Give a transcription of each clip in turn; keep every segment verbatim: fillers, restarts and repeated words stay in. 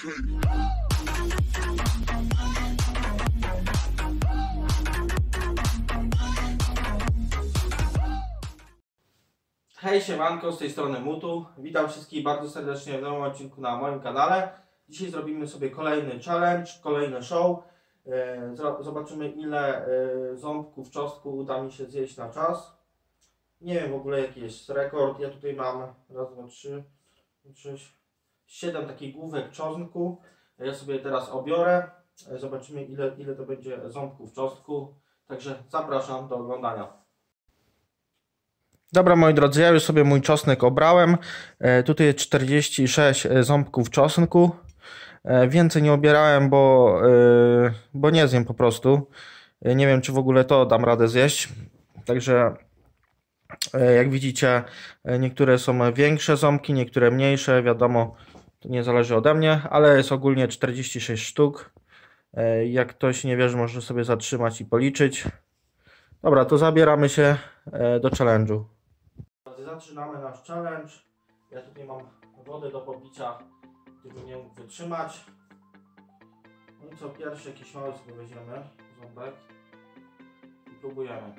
Hej, siemanko, z tej strony Mutu. Witam wszystkich bardzo serdecznie w nowym odcinku na moim kanale. Dzisiaj zrobimy sobie kolejny challenge, kolejny show. Zobaczymy, ile ząbków czosnku uda mi się zjeść na czas. Nie wiem w ogóle jaki jest rekord. Ja tutaj mam raz, dwa, trzy, sześć, siedem takich główek czosnku. Ja sobie teraz obiorę. Zobaczymy, ile, ile to będzie ząbków czosnku. Także zapraszam do oglądania. Dobra, moi drodzy, ja już sobie mój czosnek obrałem. E, tutaj jest czterdzieści sześć ząbków czosnku. E, więcej nie obierałem, bo, e, bo nie zjem po prostu. E, nie wiem, czy w ogóle to dam radę zjeść. Także e, jak widzicie, e, niektóre są większe ząbki, niektóre mniejsze. Wiadomo, to nie zależy ode mnie, ale jest ogólnie czterdzieści sześć sztuk. E, jak ktoś nie wierzy, może sobie zatrzymać i policzyć. Dobra, to zabieramy się e, do challenge'u. Zaczynamy nasz challenge. Ja tutaj mam wodę do popicia, gdybym nie mógł wytrzymać. No i co, pierwszy jakiś mały sobie weźmiemy, ząbek i próbujemy.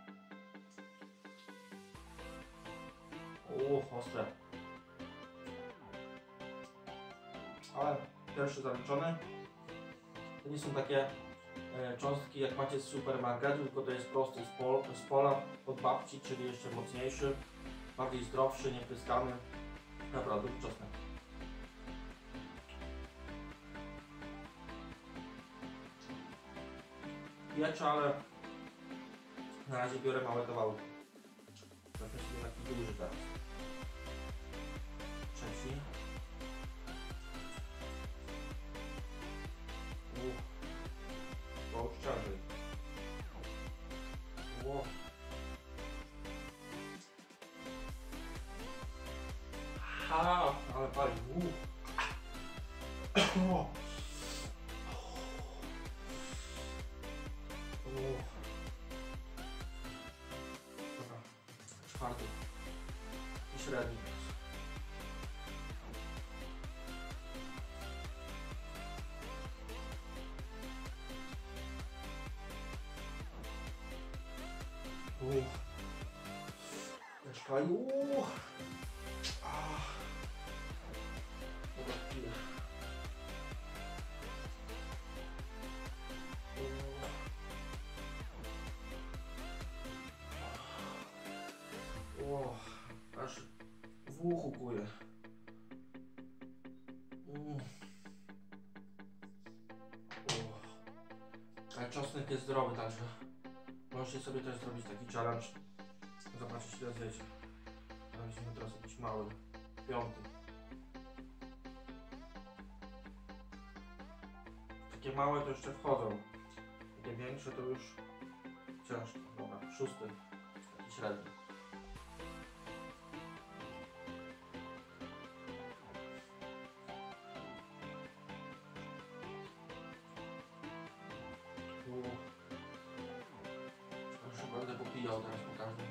Uuu, ostre. Ale pierwszy zaliczony. To nie są takie e, cząstki jak macie z supermarketu, tylko to jest prosty z, pol, z pola od babci, czyli jeszcze mocniejszy. Bardziej zdrowszy, niepryskany. Naprawdę, czosnek. Piecze, ale na razie biorę małe kawałki. Zacznę sobie taki duży teraz. Trzeci. Uff. To już ciężej. Wow. Ha, ale pali. Uuu. Dobra, czwarty i średni. Uuu. Też pali. Uuu. O, aż w uchu kuje. Mm. Ale czosnek jest zdrowy, także możecie sobie też zrobić taki challenge. Zobaczyć, ile zjecie. Weźmy teraz jakiś mały, piąty. Takie małe to jeszcze wchodzą. Takie większe to już ciężko. Dobra, szósty, taki średni. Już będę popijał teraz po każdym.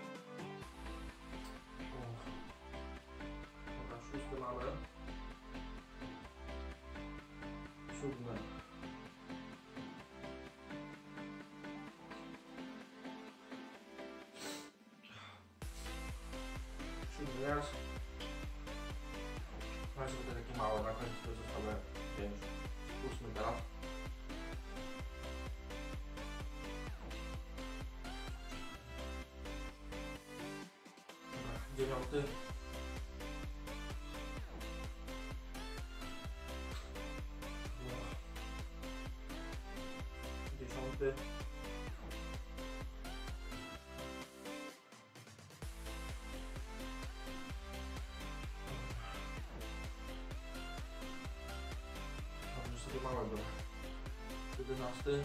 Dobra, szósty mamy. Siódmy. Siódmy jest. No i sobie te takie małe, na końcu to zostały większe. Ósmy teraz. Dziewiąty. Dziesiąty. Dobrze sobie małego. Jedenasty.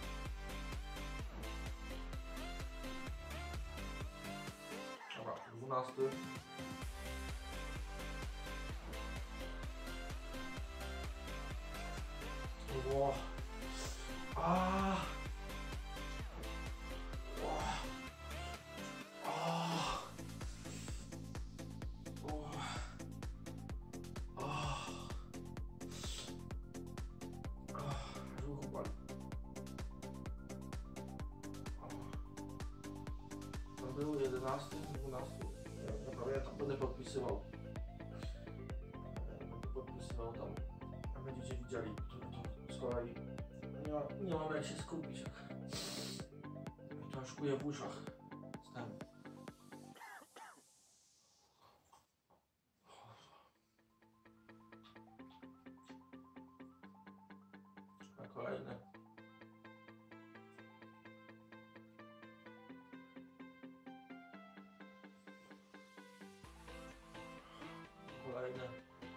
dwunasty. Ło. A. Ło. A. O. A. był? jedenasty, dwunasty? Nie, nie pamiętam, będę podpisywał. Będę podpisywał tam. A będziecie widzieli, które to z kolei nie, ma, nie mam jak się skupić. To aż kuje w uszach. Stałem. A kolejne. Kolejne.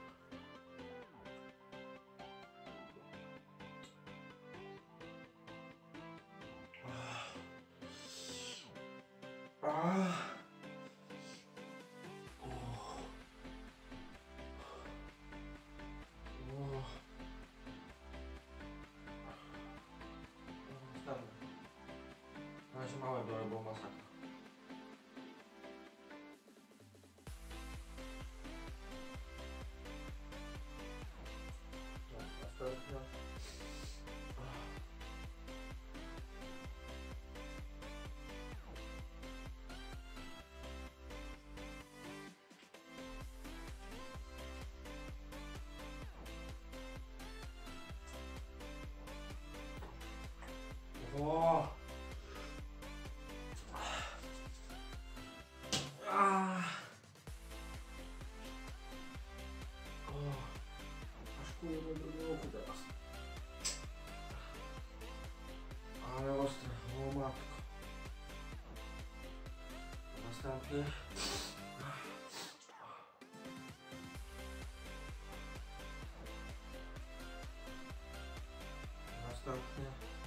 Ah. Oh. Oh. Następne. Na razie małe biorę, bo masakra. Następne. O! Ah! O! Aż kuje do drugiego oku teraz. Ale ostre, o matko. Następny. Następny.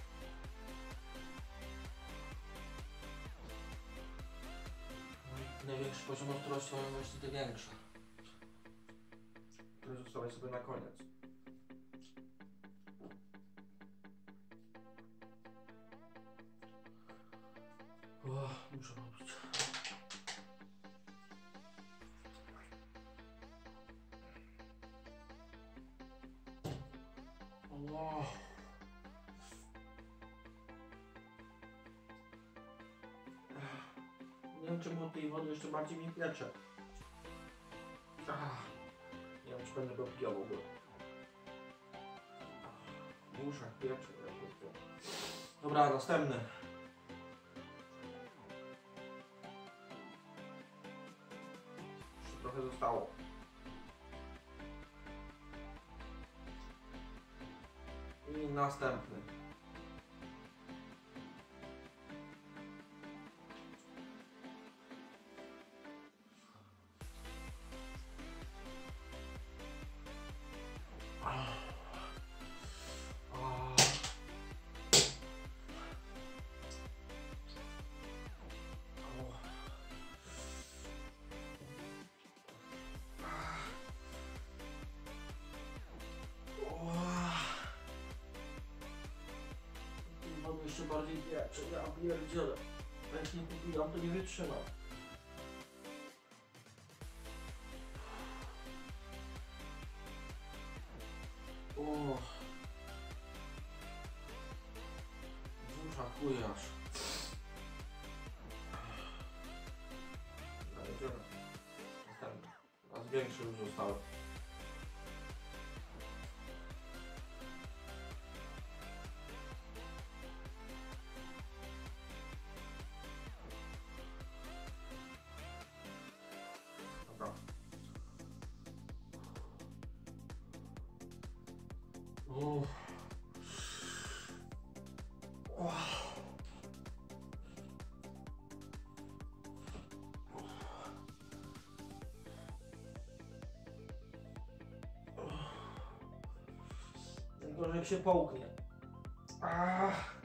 Największy poziom ostrości mają właśnie te większe, które zostawię sobie na koniec. O, muszę robić. O. Nie wiem, czemu od tej wody jeszcze bardziej mi piecze. Ach, nie wiem, czy będę go pijał w ogóle. W uszach piecze. Dobra, następny. Jeszcze trochę zostało. I następny. Mam jeszcze bardziej piecze, ja pierdzielę. Jak nie popijam, to nie wytrzymam. O, w uszach kuje aż. Jedziemy. Następny. Raz większy już zostały. Dobra. Uff. Uff. Najgorzej jak się połknie. Ach.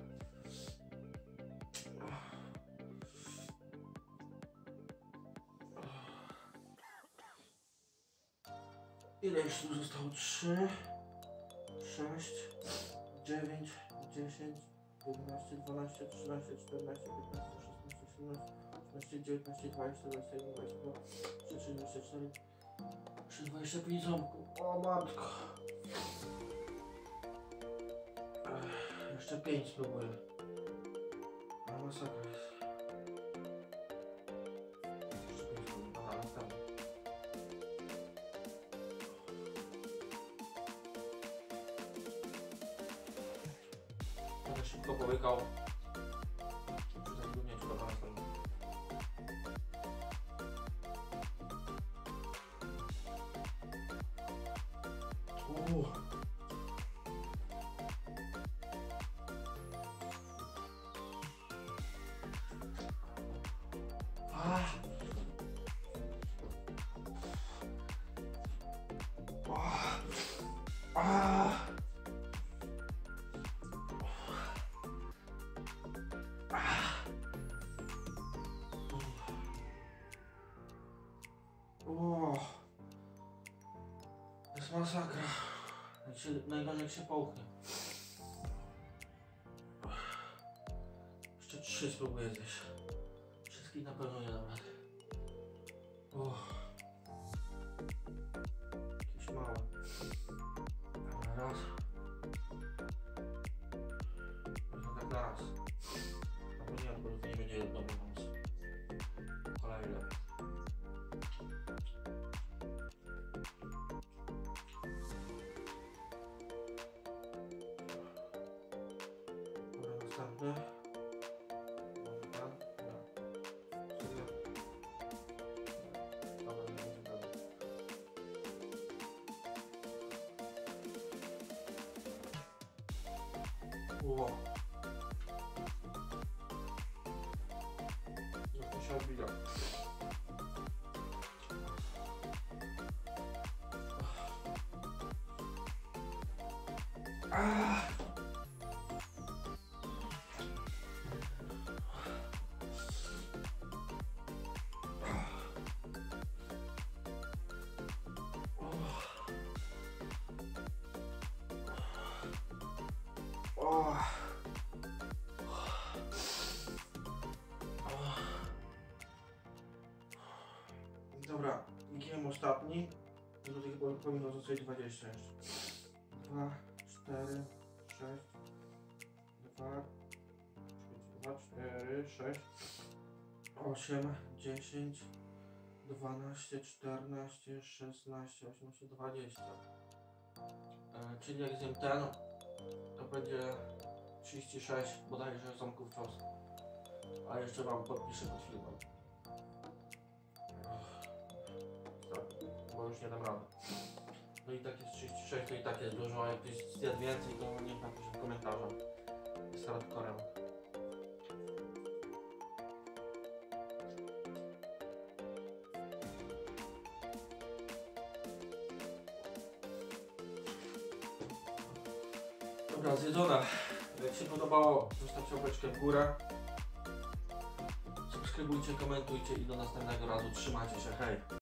Ile jeszcze tu zostało? trzy, sześć, dziewięć, dziesięć, jedenaście, dwanaście, trzynaście, czternaście, piętnaście, szesnaście, siedemnaście, osiemnaście, dziewiętnaście, dwadzieścia, dwadzieścia jeden, dwadzieścia dwa, dwadzieścia trzy, dwadzieścia cztery, dwadzieścia pięć ząbków. O matko! Ech, jeszcze pięć spróbuję. A masakra jest. tak szybko połykał. Przy takiego nie czuła pana stanu. Uuu. Ah. Ah. Ah. O, to jest masakra. Jak się, najgorzej jak się połknie. Jeszcze trzy spróbuję zjeść. Wszystkich na pewno nie dam rady. O. Jakieś małe. Dobra, raz. Można tak na raz. Albo nie, bo to nie będzie jedno, bo tam z kolei lepiej. Dobra, następny. Dobra, dobra. Sobie. Dobra, nie będzie dalej. Ło. Jak to się odbija. Ah. Oh. Dobra, giem ostatni. Tutaj chyba powinno zostać dwadzieścia jeszcze. dwa, cztery, sześć, dwa, dwa, cztery, sześć, osiem, dziesięć, dwanaście, czternaście, szesnaście, osiemnaście, dwadzieścia. E, czyli jak zjem ten, to będzie trzydzieści sześć bodajże ząbków czosnku. A jeszcze wam podpiszę pod filmem. Bo już nie dam rady. No i tak jest trzydzieści sześć, to i tak jest dużo, a jak ktoś zjadł więcej, to niech napisze w komentarzu. Jest hardcorem. Dobra, zjedzona. Jak się podobało, zostawcie łapeczkę w górę. Subskrybujcie, komentujcie i do następnego razu. Trzymajcie się, hej!